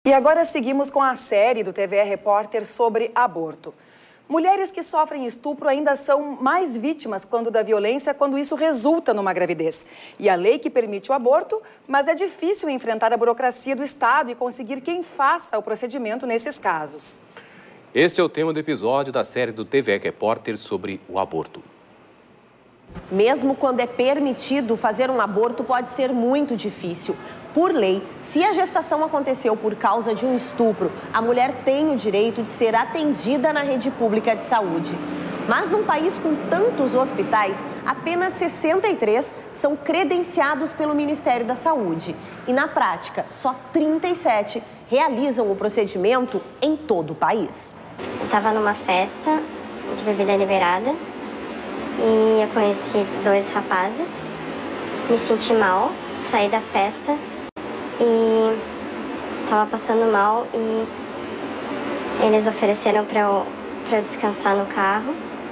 E agora seguimos com a série do TVE Repórter sobre aborto. Mulheres que sofrem estupro ainda são mais vítimas da violência quando isso resulta numa gravidez. E a lei que permite o aborto, mas é difícil enfrentar a burocracia do Estado e conseguir quem faça o procedimento nesses casos. Esse é o tema do episódio da série do TVE Repórter sobre o aborto. Mesmo quando é permitido, fazer um aborto pode ser muito difícil. Por lei, se a gestação aconteceu por causa de um estupro, a mulher tem o direito de ser atendida na rede pública de saúde. Mas num país com tantos hospitais, apenas 63 são credenciados pelo Ministério da Saúde. E na prática, só 37 realizam o procedimento em todo o país. Eu estava numa festa de bebida liberada e eu conheci 2 rapazes, me senti mal, saí da festa e estava passando mal e eles ofereceram para eu descansar no carro.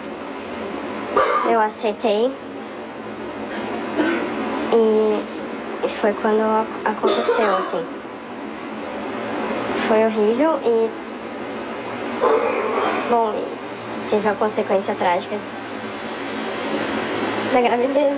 Eu aceitei e foi quando aconteceu, assim. Foi horrível e, bom, teve a consequência trágica da gravidez.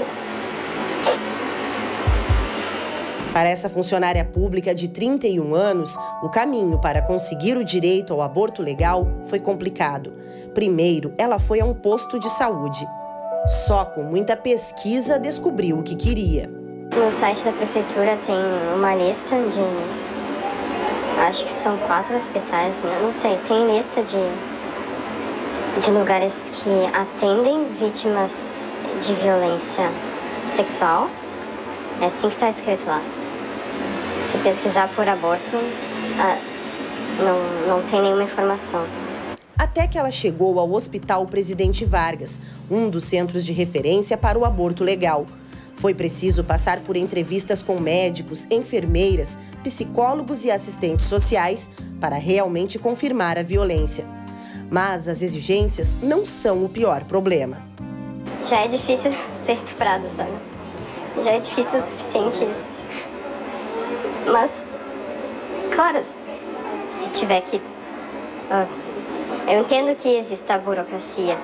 Para essa funcionária pública de 31 anos, o caminho para conseguir o direito ao aborto legal foi complicado. Primeiro, ela foi a um posto de saúde. Só com muita pesquisa descobriu o que queria. No site da prefeitura tem uma lista de, acho que são 4 hospitais, né? Não sei, tem lista de lugares que atendem vítimas de violência sexual. É assim que está escrito lá. Se pesquisar por aborto, não tem nenhuma informação. Até que ela chegou ao Hospital Presidente Vargas, um dos centros de referência para o aborto legal. Foi preciso passar por entrevistas com médicos, enfermeiras, psicólogos e assistentes sociais para realmente confirmar a violência. Mas as exigências não são o pior problema. Já é difícil ser estuprada, sabe? Já é difícil o suficiente isso. Mas, claro, se tiver que... eu entendo que exista a burocracia,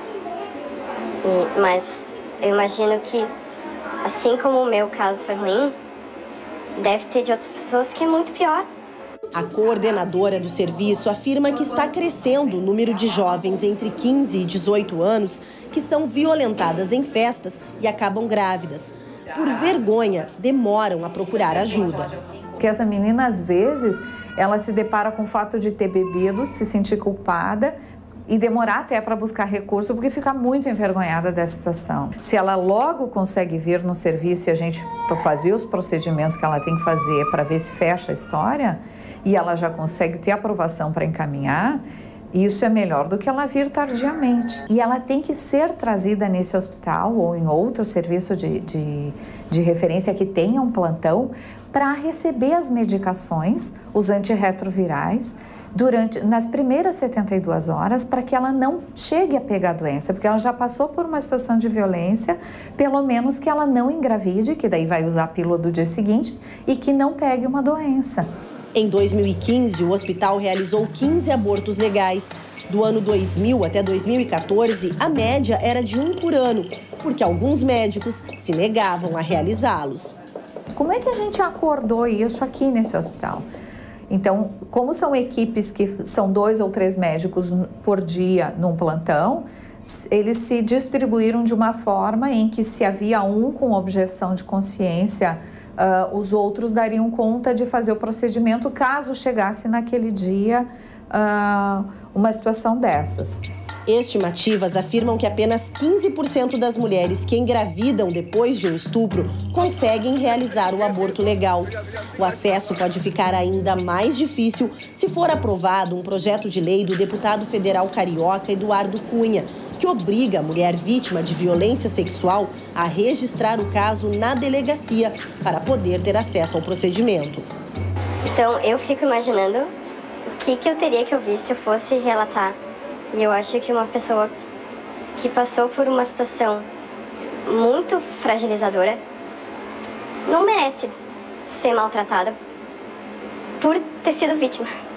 mas eu imagino que, assim como o meu caso foi ruim, deve ter de outras pessoas que é muito pior. A coordenadora do serviço afirma que está crescendo o número de jovens entre 15 e 18 anos que são violentadas em festas e acabam grávidas. Por vergonha, demoram a procurar ajuda. Porque essa menina, às vezes, ela se depara com o fato de ter bebido, se sentir culpada e demorar até para buscar recurso, porque fica muito envergonhada dessa situação. Se ela logo consegue vir no serviço e a gente fazer os procedimentos que ela tem que fazer para ver se fecha a história, e ela já consegue ter aprovação para encaminhar, isso é melhor do que ela vir tardiamente. E ela tem que ser trazida nesse hospital ou em outro serviço de referência que tenha um plantão para receber as medicações, os antirretrovirais, nas primeiras 72 horas, para que ela não chegue a pegar a doença, porque ela já passou por uma situação de violência, pelo menos que ela não engravide, que daí vai usar a pílula do dia seguinte, e que não pegue uma doença. Em 2015, o hospital realizou 15 abortos legais. Do ano 2000 até 2014, a média era de 1 por ano, porque alguns médicos se negavam a realizá-los. Como é que a gente acordou isso aqui nesse hospital? Então, como são equipes que são 2 ou 3 médicos por dia num plantão, eles se distribuíram de uma forma em que, se havia um com objeção de consciência, os outros dariam conta de fazer o procedimento caso chegasse naquele dia uma situação dessas. Estimativas afirmam que apenas 15% das mulheres que engravidam depois de um estupro conseguem realizar o aborto legal. O acesso pode ficar ainda mais difícil se for aprovado um projeto de lei do deputado federal carioca Eduardo Cunha, que obriga a mulher vítima de violência sexual a registrar o caso na delegacia para poder ter acesso ao procedimento. Então, eu fico imaginando o que eu teria que ouvir se eu fosse relatar. E eu acho que uma pessoa que passou por uma situação muito fragilizadora não merece ser maltratada por ter sido vítima.